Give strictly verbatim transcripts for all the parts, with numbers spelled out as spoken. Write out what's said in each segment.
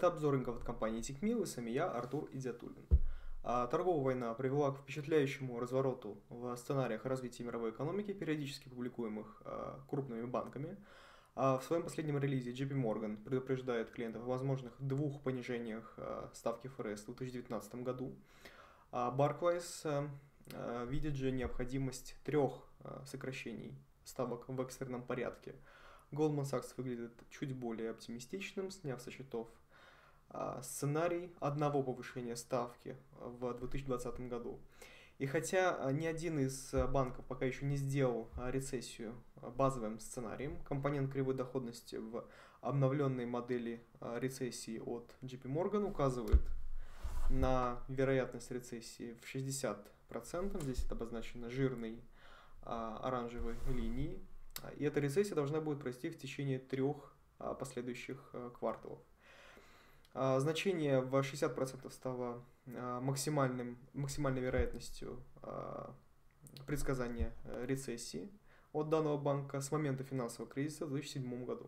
Это обзор рынков от компании Тикмил, и с вами я, Артур Идиатуллин. А, Торговая война привела к впечатляющему развороту в сценариях развития мировой экономики, периодически публикуемых а, крупными банками. А в своем последнем релизе джей пи Morgan предупреждает клиентов о возможных двух понижениях а, ставки эф эр эс в две тысячи девятнадцатом году. А Barclays а, а, видит же необходимость трех а, сокращений ставок в экстренном порядке. Goldman Sachs выглядит чуть более оптимистичным, сняв со счетов а, сценарий одного повышения ставки в две тысячи двадцатом году. И хотя а, ни один из а, банков пока еще не сделал а, рецессию а, базовым сценарием, компонент кривой доходности в обновленной модели а, рецессии от джей пи Morgan указывает на вероятность рецессии в шестьдесят процентов. Здесь это обозначено жирной а, оранжевой линией. И эта рецессия должна будет произойти в течение трех а, последующих а, кварталов. А, значение в шестьдесят процентов стало а, максимальным, максимальной вероятностью а, предсказания а, рецессии от данного банка с момента финансового кризиса в две тысячи седьмом году.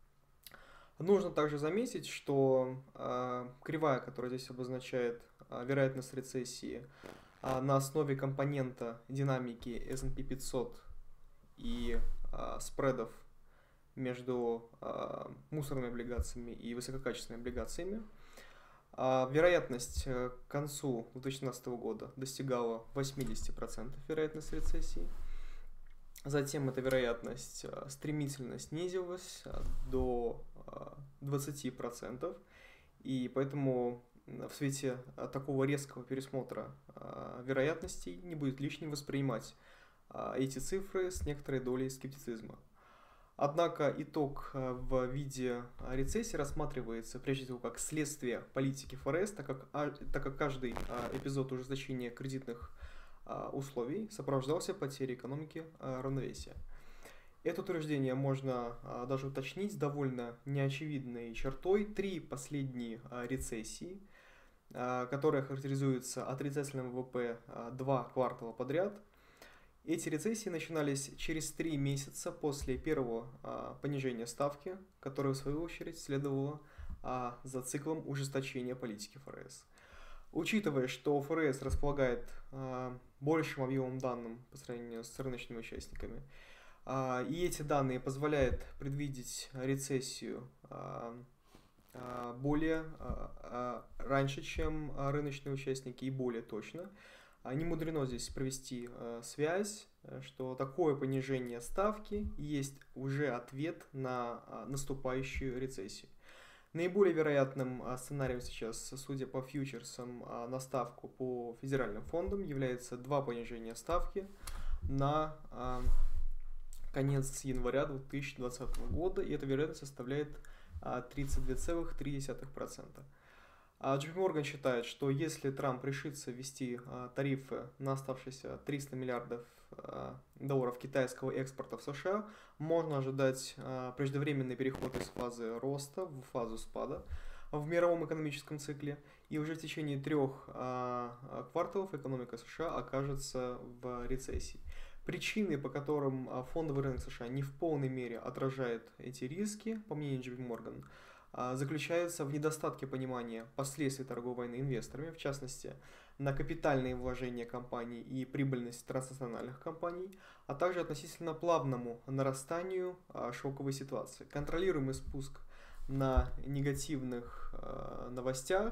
Нужно также заметить, что а, кривая, которая здесь обозначает а, вероятность рецессии а, на основе компонента динамики эс энд пи пятьсот и а, спредов между а, мусорными облигациями и высококачественными облигациями. А, вероятность к концу две тысячи двенадцатого года достигала восемьдесят процентов вероятность рецессии. Затем эта вероятность а, стремительно снизилась а, до а, двадцати процентов. И поэтому в свете а, такого резкого пересмотра а, вероятностей не будет лишним воспринимать эти цифры с некоторой долей скептицизма. Однако итог в виде рецессии рассматривается прежде всего как следствие политики эф эр эс, так как, так как каждый эпизод ужесточения кредитных условий сопровождался потерей экономики равновесия. Это утверждение можно даже уточнить довольно неочевидной чертой. Три последние рецессии, которые характеризуются отрицательным вэ вэ пэ два квартала подряд, эти рецессии начинались через три месяца после первого а, понижения ставки, которое в свою очередь следовало а, за циклом ужесточения политики эф эр эс. Учитывая, что эф эр эс располагает а, большим объемом данных по сравнению с рыночными участниками, а, и эти данные позволяют предвидеть рецессию а, а, более а, а, раньше, чем рыночные участники, и более точно, не мудрено здесь провести э, связь, что такое понижение ставки есть уже ответ на э, наступающую рецессию. Наиболее вероятным э, сценарием сейчас, судя по фьючерсам, э, на ставку по федеральным фондам является два понижения ставки на э, конец января две тысячи двадцатого года, и эта вероятность составляет э, тридцать два целых три десятых процента. джей пи Morgan считает, что если Трамп решится ввести а, тарифы на оставшиеся триста миллиардов а, долларов китайского экспорта в США, можно ожидать а, преждевременный переход из фазы роста в фазу спада в мировом экономическом цикле, и уже в течение трех а, кварталов экономика США окажется в рецессии. Причины, по которым а, фондовый рынок США не в полной мере отражает эти риски, по мнению джей пи Morgan, заключается в недостатке понимания последствий торговой войны инвесторами, в частности, на капитальные вложения компаний и прибыльность транснациональных компаний, а также относительно плавному нарастанию шоковой ситуации. Контролируемый спуск на негативных новостях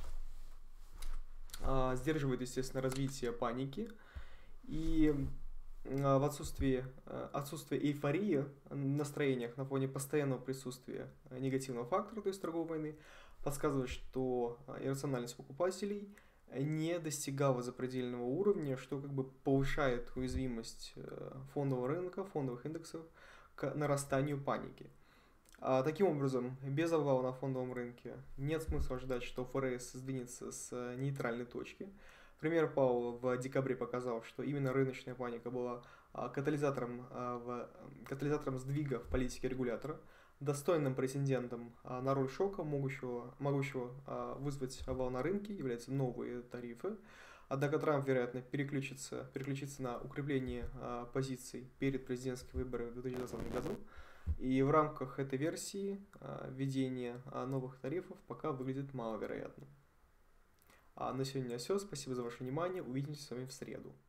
сдерживает, естественно, развитие паники, и в отсутствии, отсутствие эйфории в настроениях на фоне постоянного присутствия негативного фактора, то есть торговой войны, подсказывает, что иррациональность покупателей не достигала запредельного уровня, что как бы повышает уязвимость фондового рынка, фондовых индексов к нарастанию паники. А таким образом, без обвала на фондовом рынке нет смысла ждать, что эф эр эс сдвинется с нейтральной точки. Пример Пауэлла в декабре показал, что именно рыночная паника была катализатором, в, катализатором сдвига в политике регулятора, достойным претендентом на роль шока, могущего, могущего вызвать обвал на рынке, являются новые тарифы. Однако Трамп, вероятно, переключится, переключится на укрепление позиций перед президентскими выборами в две тысячи двадцатом году. И в рамках этой версии а, введение а, новых тарифов пока выглядит маловероятным. А на сегодня все. Спасибо за ваше внимание. Увидимся с вами в среду.